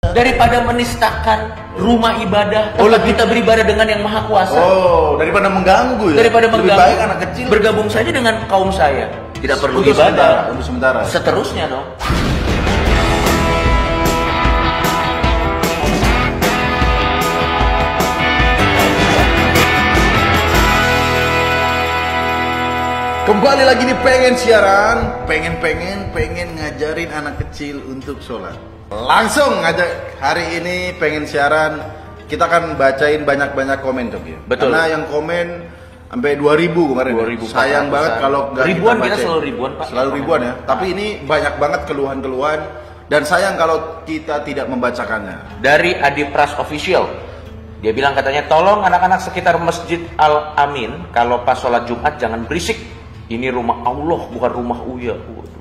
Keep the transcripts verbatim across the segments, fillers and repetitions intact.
Daripada menistakan rumah ibadah, oh kita beribadah dengan yang maha kuasa. Oh, daripada mengganggu ya. Daripada lebih mengganggu, baik anak kecil bergabung saja dengan kaum saya. Tidak perlu untuk ibadah. Sementara, untuk sementara. Seterusnya dong. Kembali lagi nih pengen siaran, pengen-pengen pengen ngajarin anak kecil untuk sholat. Langsung ngajak hari ini pengen siaran, kita akan bacain banyak-banyak komen tuh ya. Betul. Karena yang komen sampai dua ribu kemarin. dua ribu Sayang banget kalau nggak ribuan, kita, kita bacain. selalu ribuan Pak. Selalu ribuan ya. Tapi ini banyak banget keluhan-keluhan dan sayang kalau kita tidak membacakannya. Dari Adi Pras Official, dia bilang katanya tolong anak-anak sekitar Masjid Al Amin kalau pas sholat Jumat jangan berisik. Ini rumah Allah bukan rumah Uya.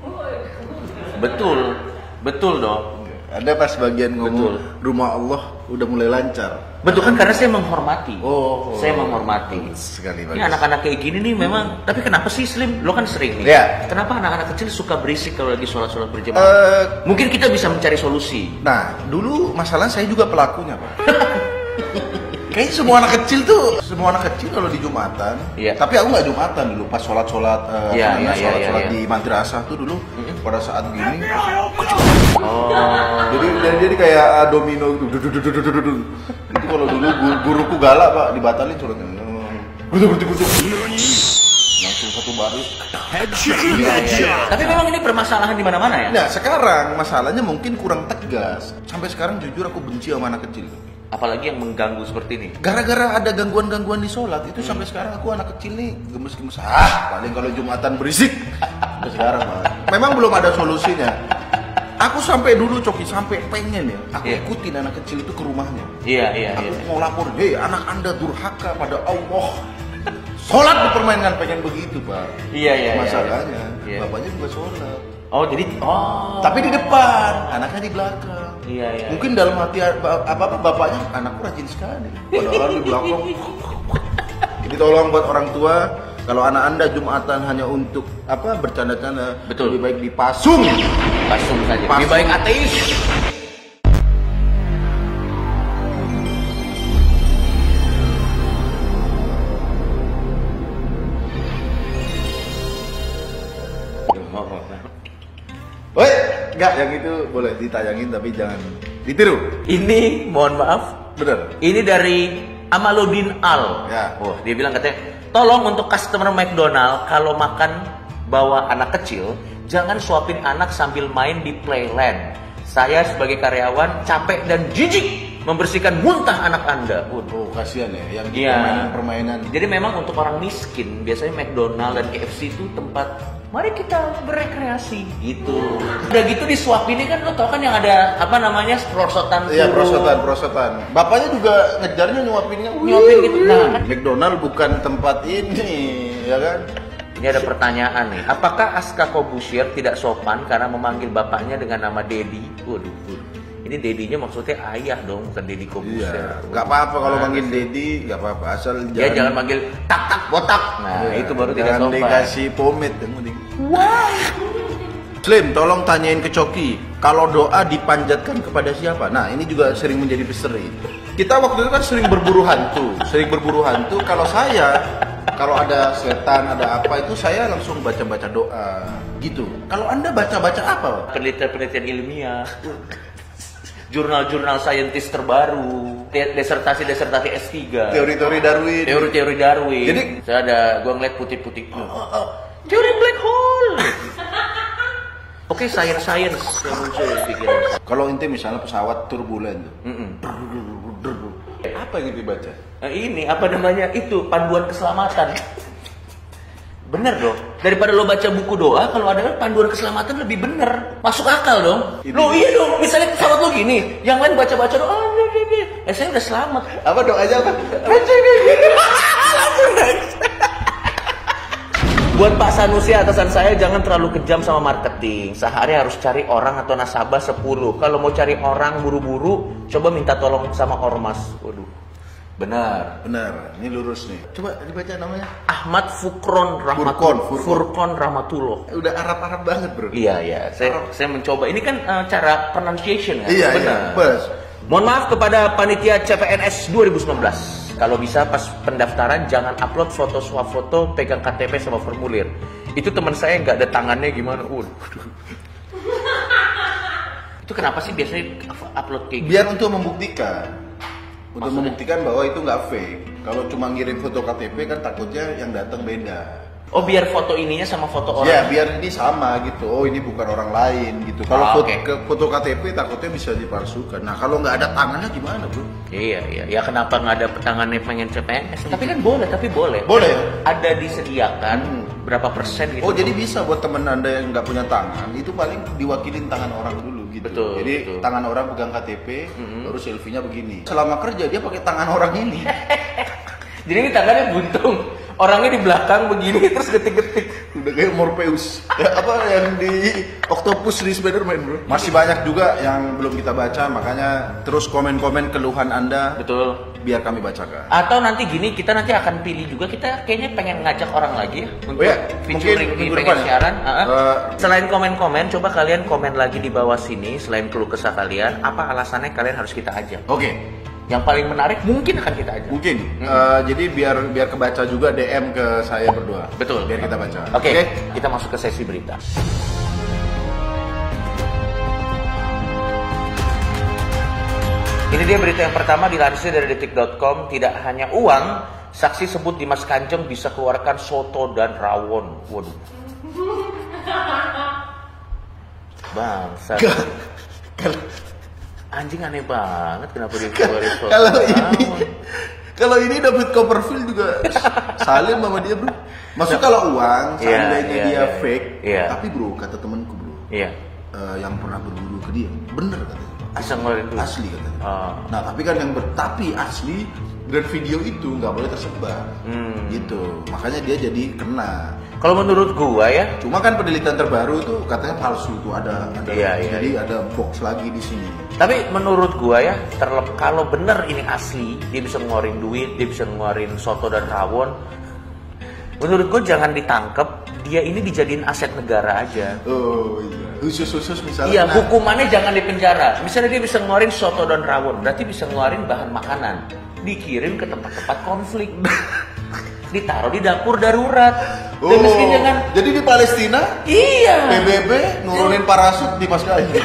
Betul, betul dong. Ada pas bagian ngomong Betul. rumah Allah udah mulai lancar. Betul kan, karena saya menghormati. Oh, saya menghormati. Sekali Ini anak-anak kayak gini nih memang. Tapi kenapa sih Slim? Lo kan sering nih. Ya. Kenapa anak-anak kecil suka berisik kalau lagi sholat-sholat berjamaah? Uh, Mungkin kita bisa mencari solusi. Nah, dulu masalah saya juga pelakunya, Pak. Kayaknya semua anak kecil tuh, semua anak kecil kalau di Jumatan. Iya. Tapi aku nggak Jumatan dulu, pas sholat-sholat, uh, Iya, apa namanya, iya, sholat-sholat iya, iya. di madrasah tuh dulu. Mm-hmm. Pada saat gini, Oh. jadi jadi, jadi kayak uh, domino gitu. Itu kalau dulu guru, guruku galak Pak, dibatalin sholatnya. Berhenti, berhenti, berhenti. Langsung satu baris. Iya, iya. Tapi memang ini permasalahan di mana-mana ya? Nah, sekarang masalahnya mungkin kurang tegas. Sampai sekarang jujur aku benci sama anak kecil. Apalagi yang mengganggu seperti ini. Gara-gara ada gangguan-gangguan di sholat itu hmm. sampai sekarang aku anak kecil nih gemes-gemes. Ah, paling kalau Jumatan berisik. Sampai sekarang Pak. Memang belum ada solusinya. Aku sampai dulu Coki sampai pengen ya, aku yeah. ikutin anak kecil itu ke rumahnya. Iya, iya, Aku iya. mau lapor, hei anak anda durhaka pada Allah. Sholat dipermainkan, pengen begitu Pak. Iya, iya. Masalahnya, iya. bapaknya juga sholat. Oh, jadi oh. Tapi di depan, anaknya di belakang. Iya, iya. Mungkin dalam hati apa-apa bapaknya, anakku rajin sekali. Padahal di belakang. Jadi tolong buat orang tua, kalau anak anda Jumatan hanya untuk apa bercanda-canda, betul, lebih baik dipasung. Pasung saja. Pasung. Lebih baik ateis. Woi, enggak, yang itu boleh ditayangin tapi jangan ditiru. Ini mohon maaf. Bener. Ini dari Amaludin Al. Ya. Oh, dia bilang katanya, tolong untuk customer McDonald kalau makan bawa anak kecil, jangan suapin anak sambil main di playland. Saya sebagai karyawan capek dan jijik membersihkan muntah anak Anda. Oh, kasihan ya yang di ya. permainan-permainan. Jadi memang untuk orang miskin biasanya McDonald dan K F C itu tempat mari kita berekreasi gitu. Udah gitu disuapinnya kan lo tau kan yang ada apa namanya prosotan. Iya, prosotan, prosotan. Bapaknya juga ngejarnya nyuapinnya. Nyuapin gitu. Nah, McDonald bukan tempat ini, ya kan? Ini ada pertanyaan nih. Apakah Aska Kobusier tidak sopan karena memanggil bapaknya dengan nama Dedi? Waduh, ini Dedinya maksudnya ayah dong, bukan Dedi Kobusier. Iya, nggak apa-apa kalau manggil Dedi, nggak apa-apa. Asal ya jangan, jangan manggil tak tak botak. Nah, ya, itu baru tidak jangan sopan. dikasih pomade yang penting. Wow. Slim, tolong tanyain ke Coki, kalau doa dipanjatkan kepada siapa? Nah, ini juga sering menjadi misteri. Kita waktu itu kan sering berburu hantu, sering berburu hantu. Kalau saya, kalau ada setan, ada apa itu saya langsung baca-baca doa, gitu. Kalau Anda baca-baca apa? Penelitian-penelitian ilmiah, jurnal-jurnal saintis terbaru, desertasi-desertasi S tiga, teori-teori Darwin, teori-teori Darwin. Jadi, saya ada, gua ngeliat putih-putih. Oh, oh, oh. Teori black hole. Oke, okay, science-science yang muncul di pikiran. Kalau inti misalnya pesawat turbulen, mm -mm. apa yang dibaca? Nah, ini apa namanya itu panduan keselamatan. Bener dong. Daripada lo baca buku doa, kalau ada panduan keselamatan lebih bener, masuk akal dong. Ini. Lo iya dong. Misalnya pesawat lo gini, yang lain baca-baca doa, oh, ini, ini. Eh saya udah selamat. Apa doanya apa? Baca ini. Buat Pak Sanusi atasan saya, jangan terlalu kejam sama marketing. Sehari harus cari orang atau nasabah sepuluh. Kalau mau cari orang buru-buru, coba minta tolong sama ormas. Waduh. Benar. Benar. Ini lurus nih. Coba dibaca namanya. Ahmad Furkon Rahmatullah. Furkon, Furkon Rahmatullah. Udah Arab-Arab banget, Bro. Iya, iya. Saya, saya mencoba. Ini kan uh, cara pronunciation ya? Iya, benar. iya. Bes. Mohon maaf kepada panitia C P N S dua ribu sembilan belas. Kalau bisa pas pendaftaran jangan upload foto swafoto pegang K T P sama formulir. Itu teman saya nggak ada tangannya gimana? Waduh. Itu kenapa sih biasanya upload kayak gitu? Biar untuk membuktikan. Untuk Maksudnya? membuktikan bahwa itu nggak fake. Kalau cuma ngirim foto K T P kan takutnya yang datang beda. Oh, biar foto ininya sama foto orang. Ya, biar ini sama gitu. Oh, ini bukan orang lain gitu. Kalau Ah, foto, oke. ke, foto K T P takutnya bisa dipalsukan. Nah, kalau nggak ada tangannya gimana, bro? Iya, iya. Ya kenapa nggak ada tangannya pengen C P N S? Tapi kan boleh, tapi boleh. Boleh ya? Ada disediakan Hmm. berapa persen gitu. Oh, jadi bisa buat temen anda yang nggak punya tangan, itu paling diwakilin tangan orang dulu gitu. Betul, Jadi betul. tangan orang pegang K T P, Mhm. terus selfie-nya begini. Selama kerja dia pakai tangan orang ini. Jadi ini tangannya buntung. Orangnya di belakang begini terus getik-getik. Udah kayak Morpheus. Ya, apa yang di Octopus di Spider-Man, bro. Masih banyak juga yang belum kita baca, makanya terus komen-komen keluhan anda Betul. biar kami bacakan. Atau nanti gini, kita nanti akan pilih juga, kita kayaknya pengen ngajak orang lagi ya untuk Oh ya, featuring mungkin di minggu pengen depan ya? siaran. Uh-uh. Uh, Selain komen-komen, coba kalian komen lagi di bawah sini. Selain keluh kesah kalian, apa alasannya kalian harus kita ajak? Oke. Yang paling menarik mungkin akan kita ajak. Mungkin. Hmm. Eh, jadi biar biar kebaca juga D M ke saya berdua. Betul. Biar kita baca. Oke, kita masuk ke sesi berita. Ini dia berita yang pertama dilansir dari detik dot com. Tidak hanya uang, saksi sebut Dimas Kanjeng bisa keluarkan soto dan rawon. Waduh. Bangsa. Kalau Anjing aneh banget kenapa dia keluarin soto kalau dan ini rawon. kalau ini David Copperfield juga salim sama dia, bro. Maksud kalau uang Iya, seandainya iya, dia iya. fake, Iya. tapi bro kata temanku, bro, Iya, eh, yang pernah berburu ke dia, bener katanya. bisa ngeluarin duit. Asli katanya. Oh. Nah tapi kan yang ber, tapi asli dan video itu nggak boleh tersebar, Hmm. gitu. Makanya dia jadi kena. Kalau menurut gua ya, Cuma kan penelitian terbaru tuh katanya palsu tuh ada, ada Iya, iya, jadi ada box lagi di sini. tapi menurut gua ya, terlep kalau bener ini asli, dia bisa ngeluarin duit, dia bisa ngeluarin soto dan rawon. Menurut gua jangan ditangkep, dia ini dijadiin aset negara aja. Oh iya, khusus-khusus misalnya. Iya, nah, hukumannya jangan di penjara. Misalnya dia bisa ngeluarin soto dan rawon, berarti bisa ngeluarin bahan makanan, dikirim ke tempat-tempat konflik, ditaruh di dapur darurat. Dan Oh, meski jangan, jadi di Palestina iya. P B B nurunin parasut di Mas Kanjeng.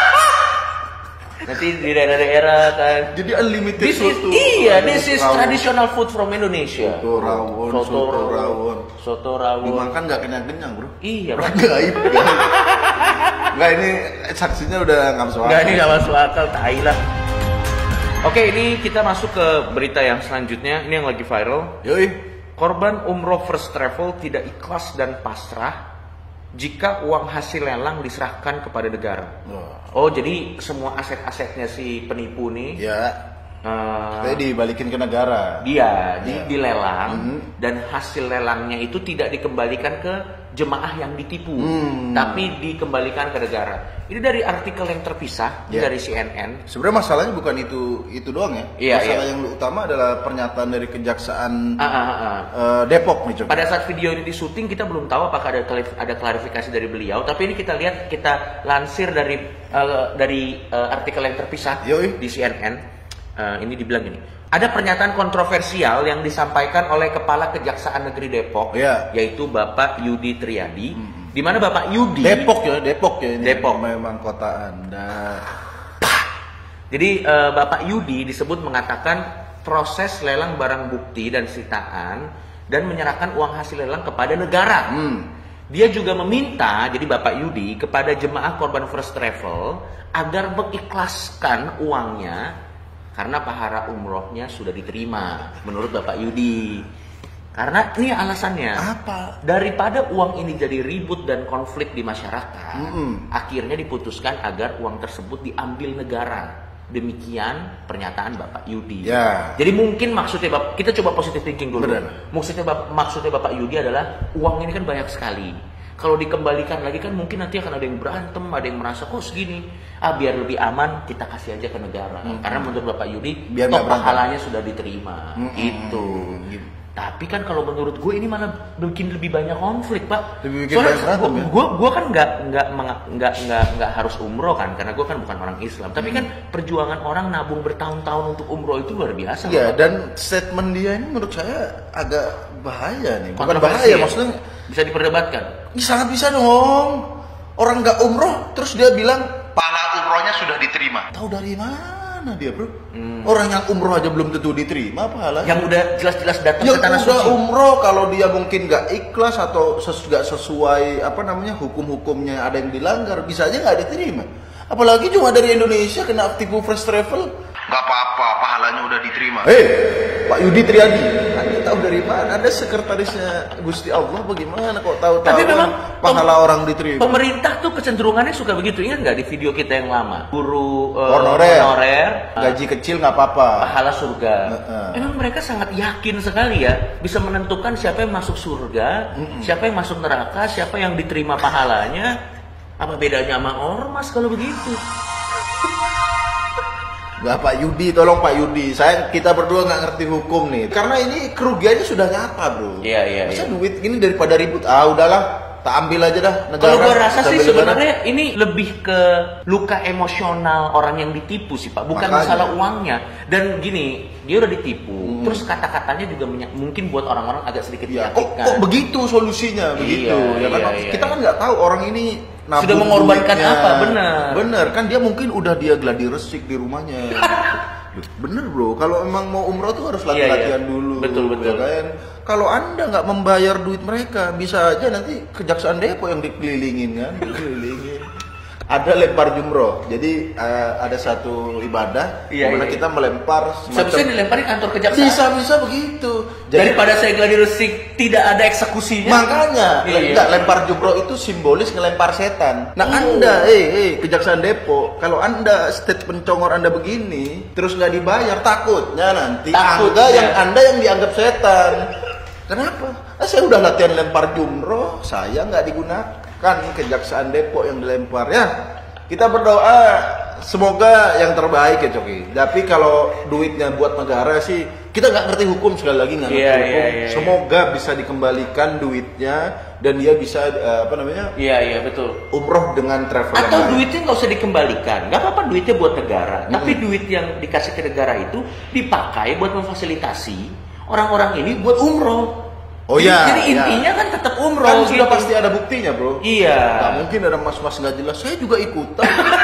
Nanti di daerah-daerah kan. Jadi unlimited This is, soto. iya, this is Rawon. traditional food from Indonesia. Soto rawon, soto rawon. Soto rawon. Dimakan nggak kenyang-kenyang, bro. Iya, Bang. Gaib, gaib. Nggak, ini saksinya udah nggak masuk Enggak, akal. ini nggak masuk akal, tai lah. Oke, ini kita masuk ke berita yang selanjutnya. Ini yang lagi viral. Yoi. Korban umroh first travel tidak ikhlas dan pasrah jika uang hasil lelang diserahkan kepada negara. Wah. Oh, jadi semua aset-asetnya si penipu nih, Ya, eh, saya dibalikin ke negara. dia di, Iya. dilelang Mhm. dan hasil lelangnya itu tidak dikembalikan ke jemaah yang ditipu, Hmm. tapi dikembalikan ke negara. Ini dari artikel yang terpisah Iya. dari C N N. Sebenarnya masalahnya bukan itu itu doang ya. Iya, Masalah iya. yang utama adalah pernyataan dari kejaksaan Ah, ah, ah, ah. eh, Depok nih, coba. Pada saat video ini disyuting kita belum tahu apakah ada klarif- ada klarifikasi dari beliau, tapi ini kita lihat, kita lansir dari eh, dari eh, artikel yang terpisah Yoi. di C N N. Eh, ini dibilang gini, ada pernyataan kontroversial yang disampaikan oleh Kepala Kejaksaan Negeri Depok, Iya. yaitu Bapak Yudi Triadi, di mana Bapak Yudi Depok ya, Depok ya. Ini Depok. memang kota Anda. Jadi eh, Bapak Yudi disebut mengatakan proses lelang barang bukti dan sitaan dan menyerahkan uang hasil lelang kepada negara. Hmm. Dia juga meminta, jadi Bapak Yudi, kepada jemaah korban first travel agar mengikhlaskan uangnya karena pahala umrohnya sudah diterima menurut Bapak Yudi. Karena ini alasannya. Apa? Daripada uang ini jadi ribut dan konflik di masyarakat, Mm-mm. akhirnya diputuskan agar uang tersebut diambil negara. Demikian pernyataan Bapak Yudi. Ya. Jadi mungkin maksudnya Bapak, kita coba positive thinking dulu. Benar. Maksudnya Bapak, maksudnya Bapak Yudi adalah uang ini kan banyak sekali. Kalau dikembalikan lagi kan mungkin nanti akan ada yang berantem, ada yang merasa kok segini. Ah biar lebih aman kita kasih aja ke negara. Mm-mm. Karena menurut Bapak Yudi, Biar toh nggak berantem. pahalanya sudah diterima. Mm-mm. Gitu. Gitu. Tapi kan kalau menurut gue ini malah bikin lebih banyak konflik, Pak. Lebih bikin Soalnya banyak berantem, gue, ya? gue, gue kan nggak nggak menga- nggak nggak nggak harus umroh kan, karena gue kan bukan orang Islam. Tapi kan perjuangan orang nabung bertahun-tahun untuk umroh itu luar biasa. Iya, Pak. dan statement dia ini menurut saya agak bahaya nih. Bukan Kontroversi bahaya, ya? maksudnya Bisa diperdebatkan. ya sangat bisa dong. Orang nggak umroh, terus dia bilang pahala umrohnya sudah diterima. Tahu dari mana dia, bro? Hmm. Orang yang umroh aja belum tentu diterima pahala. Yang udah jelas-jelas datang Yang ke tanah udah suci. umroh, kalau dia mungkin nggak ikhlas atau ses nggak sesuai apa namanya hukum-hukumnya ada yang dilanggar, bisa aja nggak diterima. Apalagi cuma dari Indonesia kena tipu first travel. Nggak apa-apa, pahalanya udah diterima. Hei, Pak Yudi Triadi, Anda tahu dari mana? Anda sekretarisnya Gusti Allah bagaimana kok tahu-tahu Tapi memang pahala pem- orang diterima? Pemerintah tuh kecenderungannya suka begitu. Ingat nggak di video kita yang lama? Guru eh, Honorer. honorer, eh, Gaji kecil nggak apa-apa. pahala surga. Heeh. Emang mereka sangat yakin sekali ya bisa menentukan siapa yang masuk surga, siapa yang masuk neraka, siapa yang diterima pahalanya. Apa bedanya sama ormas kalau begitu? Nggak, Pak Yudi, tolong Pak Yudi. Saya kita berdua nggak ngerti hukum nih. Karena ini kerugiannya sudah nyata, bro. Iya, iya, Masa iya. duit ini daripada ribut, ah udahlah, tak ambil aja dah negara. Kalau gue rasa kita sih beli negara. sebenarnya ini lebih ke luka emosional orang yang ditipu sih Pak, bukan Makanya. masalah uangnya. Dan gini, dia udah ditipu, terus kata-katanya juga menya- mungkin buat orang-orang agak sedikit Ya, kok, menyakitkan. kok begitu solusinya begitu Iya, ya kan? iya, iya. Kita kan nggak tahu orang ini nabung Sudah mengorbankan duitnya. apa, benar. Bener kan dia mungkin udah dia gladi resik di rumahnya. Bener bro, kalau emang mau umroh tuh harus Iya, latihan iya. dulu. Betul, betul. ya kan? Kalau anda nggak membayar duit mereka, bisa aja nanti kejaksaan Depok yang dikelilingin kan, dikelilingin. Ada lempar jumroh, jadi eh, ada satu ibadah Iya, dimana iya. kita melempar Seharusnya dilemparin kantor kejaksaan. bisa-bisa begitu. Daripada saya gladi resik tidak ada eksekusinya. Makanya, Iya. enggak, lempar jumroh itu simbolis ngelempar setan. Nah, Oh. Anda, eh, eh, Kejaksaan Depok, kalau Anda state pencongor Anda begini, terus nggak dibayar, takutnya nanti Takutnya. Anda yang Anda yang dianggap setan. Kenapa? Ah, saya udah latihan lempar jumroh, saya nggak digunakan. Kejaksaan Depok yang dilempar ya. Kita berdoa semoga yang terbaik ya Coki. Tapi kalau duitnya buat negara sih, kita nggak ngerti hukum sekali lagi nggak ngerti Iya, hukum. iya, iya, iya. Semoga bisa dikembalikan duitnya dan dia bisa eh, apa namanya Iya, iya betul. umroh dengan travel yang Atau baik. duitnya nggak usah dikembalikan, nggak apa-apa duitnya buat negara. Tapi duit yang dikasih ke negara itu dipakai buat memfasilitasi orang-orang ini buat umroh. Oh Jadi- iya, Jadi iya. intinya kan tetap umroh. Kan sudah gitu. pasti ada buktinya bro. Iya. Nggak mungkin ada mas-mas nggak jelas. Saya juga ikutan.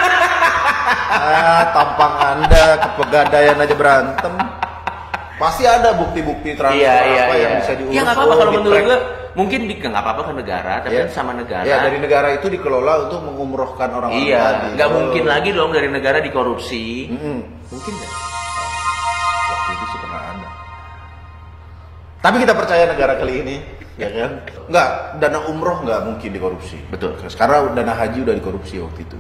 ah, tampang anda kepegadaian aja berantem. Pasti ada bukti-bukti transfer Iya, iya, apa iya. yang bisa diurus. Ya nggak apa-apa Oh, kalau menurut di-track. gue mungkin di nggak apa-apa ke negara, tapi Ya. kan sama negara. Ya dari negara itu dikelola untuk mengumrohkan orang-orang Iya, tadi. nggak Oh. mungkin lagi dong dari negara dikorupsi. Mm-mm. Mungkin nggak? Waktu itu sih pernah ada. Tapi kita percaya negara kali ini, ya kan? Nggak, dana umroh nggak mungkin dikorupsi. Betul. Sekarang dana haji udah dikorupsi waktu itu.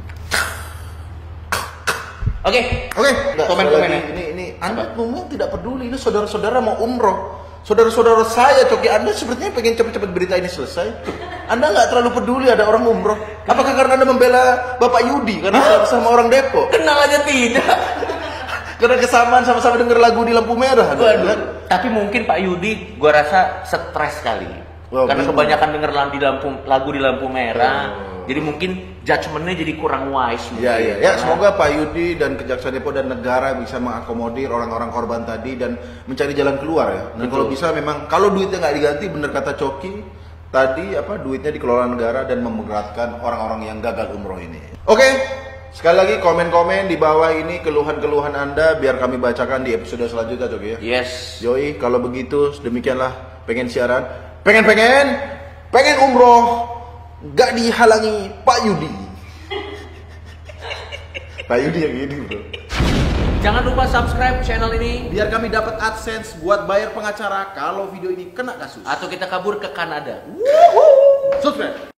Oke. Oke, nggak, Komen-komen sekali ya. lagi, Ini, ini Anda ngomong tidak peduli. Ini saudara-saudara mau umroh. Saudara-saudara saya, Coki, Anda sepertinya pengen cepet-cepet berita ini selesai. Anda nggak terlalu peduli ada orang umroh. Apakah karena Anda membela Bapak Yudi? Karena sama orang Depok? Kenal aja tidak. Karena kesamaan sama-sama denger lagu di lampu merah? Anda, kan? Waduh. Tapi mungkin Pak Yudi, gua rasa stres kali. Wah, Karena bingung. kebanyakan denger lam- di lampu lagu di lampu merah. Oh. Jadi mungkin judgementnya jadi kurang wise. Ya, mungkin. ya, ya. Karena- Semoga Pak Yudi dan Kejaksaan Depok dan negara bisa mengakomodir orang-orang korban tadi dan mencari jalan keluar ya. Dan Betul. kalau bisa memang kalau duitnya nggak diganti, bener kata Coki tadi apa duitnya dikelola negara dan memberatkan orang-orang yang gagal umroh ini. Oke, sekali lagi komen-komen di bawah ini keluhan-keluhan Anda biar kami bacakan di episode selanjutnya Coki ya. Yes. Yoi, kalau begitu demikianlah pengen siaran, pengen-pengen, pengen umroh, nggak dihalangi Pak Yudi. Pak Yudi yang ini bro. Jangan lupa subscribe channel ini Biar kami dapat AdSense buat bayar pengacara kalau video ini kena kasus. atau kita kabur ke Kanada. Subscribe.